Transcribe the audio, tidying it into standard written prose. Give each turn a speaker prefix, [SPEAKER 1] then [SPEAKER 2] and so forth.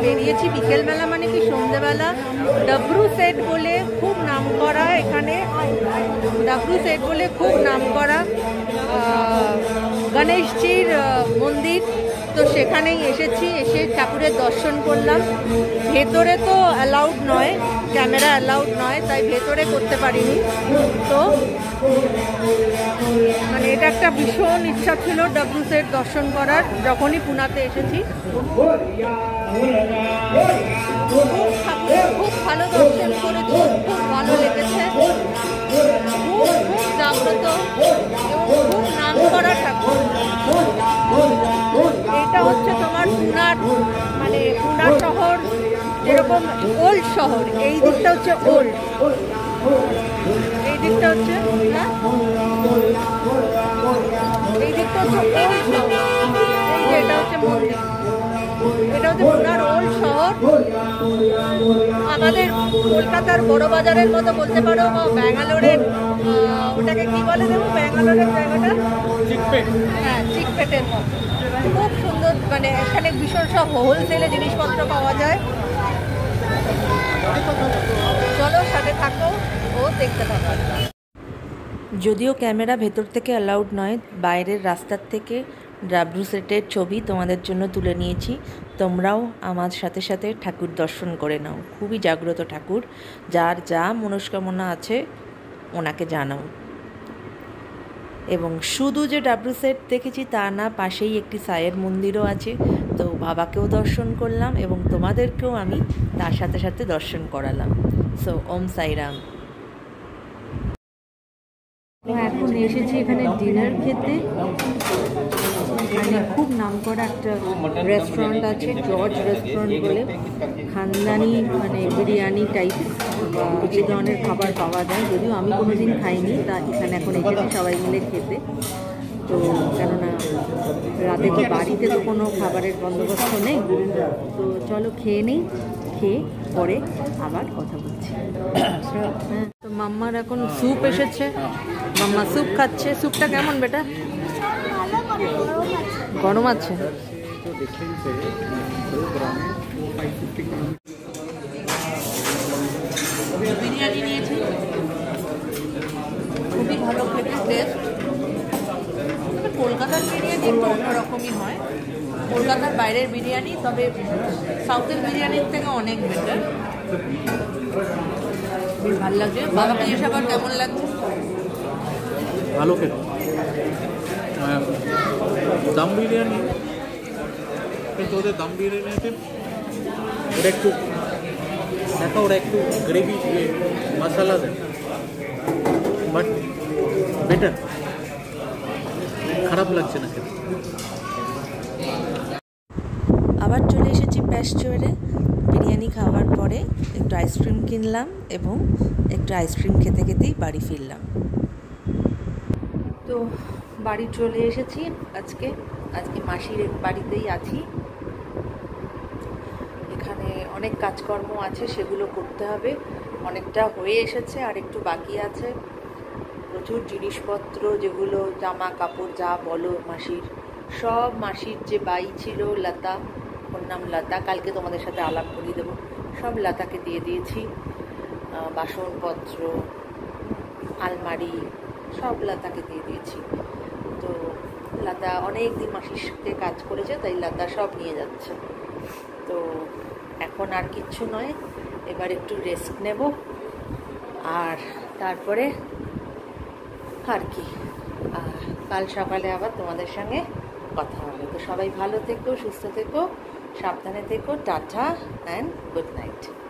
[SPEAKER 1] বেরিয়েছি বিকেলবেলা, মানে কি সন্ধ্যেবেলা। ডাব্রু সেট বলে খুব নাম করা এখানে, ডাব্রু সেট বলে খুব নাম করা গণেশজির মন্দির। তো সেখানেই এসেছি, এসে ঠাকুরের দর্শন করলাম। ভেতরে তো অ্যালাউড নয়, ক্যামেরা অ্যালাউড নয়, তাই ভেতরে করতে পারিনি। তো মানে এটা একটা ভীষণ ইচ্ছা ছিল ডাব্রু সেট দর্শন করার, যখনই পুনাতে এসেছি। খুব ভালো দর্শন করেছি, খুব ভালো লেগেছে, খুব জাগ্রত এবং খুব নাম করা ঠাকুর। এটা হচ্ছে তোমার পুনার, মানে পুনা শহর যেরকম ওল্ড শহর, এই দিকটা হচ্ছে ওল্ড, এই দিকটা হচ্ছে এই দিকটা হচ্ছে ওল্ড শহর। এই যে এটা হচ্ছে মন্দির, এটা হচ্ছে পুনার ওল্ড শহর। আমাদের কলকাতার বড় বাজারের মতো বলতে পারো, বা ব্যাঙ্গালোরের ওটাকে কি বলে দেবো, ব্যাঙ্গালোরের জায়গাটা চিকপেট, হ্যাঁ চিকপেটের মতো। খুব সুন্দর, মানে এখানে ভীষণ সব হোলসেলে জিনিসপত্র পাওয়া যায়। চলো সাথে থাকো ও দেখতে থাকো। যদিও ক্যামেরা ভেতর থেকে অ্যালাউড নয়, বাইরের রাস্তার থেকে ডাব্রু সেটের ছবি তোমাদের জন্য তুলে নিয়েছি। তোমরাও আমার সাথে সাথে ঠাকুর দর্শন করে নাও। খুবই জাগ্রত ঠাকুর, যার যা মনস্কামনা আছে ওনাকে জানাও। এবং শুধু যে ডাব্রু সেট দেখেছি তা না, পাশেই একটি সায়ের মন্দিরও আছে। তো বাবাকেও দর্শন করলাম এবং তোমাদেরকেও আমি তার সাথে সাথে দর্শন করালাম। সো ওম সাইরাম। এখন এসেছি এখানে ডিনার খেতে। এখানে খুব নাম করা একটা রেস্টুরেন্ট আছে, জর্জ রেস্টুরেন্ট বলে। খানদানি মানে বিরিয়ানি টাইপ বা এই ধরনের খাবার পাওয়া যায়, যদিও আমি কোনোদিন খাইনি। তা এখানে এখন এসেছি সবাই মিলে খেতে। তো কেননা রাতে তো বাড়িতে তো কোনো খাবারের বন্দোবস্ত নেই, তো চলো খেয়ে নেই, খেয়ে পরে আবার কথা বলছি। হ্যাঁ, তো মাম্মার এখন স্যুপ এসেছে, মাম্মা স্যুপ খাচ্ছে। স্যুপটা কেমন বেটা? গরম আছে। বিরিয়ানি নিয়েছি, খুবই ভালো খেতে টেস্ট। কলকাতার বিরিয়ানি একটু অন্যরকমই হয়, কলকাতার বাইরের বিরিয়ানি, তবে সাউথের বিরিয়ানির থেকে অনেক বেটার। বেশ ভালো লাগছে। বাবাকে জিজ্ঞাসা কর কেমন লাগছে।
[SPEAKER 2] ভালো খেতে। দম বিরিয়ানি, কিন্তু ওদের দম বিরিয়ানিতে ওরা একটু দেখা, ওরা একটু গ্রেভি মশলা দেয়, বাট বেটার, খারাপ লাগছে না খেতে।
[SPEAKER 3] আবার চলে এসেছি প্যাস্টুয়ারে। বিরিয়ানি খাওয়ার পরে একটু আইসক্রিম কিনলাম এবং একটু আইসক্রিম খেতে খেতেই বাড়ি ফিরলাম। তো বাড়ি চলে এসেছি আজকে মাসির বাড়িতেই আছি। এখানে অনেক কাজকর্ম আছে, সেগুলো করতে হবে। অনেকটা হয়ে এসেছে, আর একটু বাকি আছে। প্রচুর জিনিসপত্র, যেগুলো জামা কাপড় যা বলো মাসির, সব মাসির যে বাই ছিল লতা, ওর নাম লতা, কালকে তোমাদের সাথে আলাপ করিয়ে দেবো, সব লতাকে দিয়ে দিয়েছি। বাসনপত্র, আলমারি সব লতাকে দিয়ে দিয়েছি। তো লতা অনেক দিন মাসির সাথে কাজ করেছে, তাই লতা সব নিয়ে যাচ্ছে। তো এখন আর কিচ্ছু নয়, এবার একটু রেস্ট নেব, আর তারপরে আর কি কাল সকালে আবার তোমাদের সঙ্গে কথা হবে। তো সবাই ভালো থেকো, সুস্থ থেকো, সাবধানে থেকো। Tata and good night.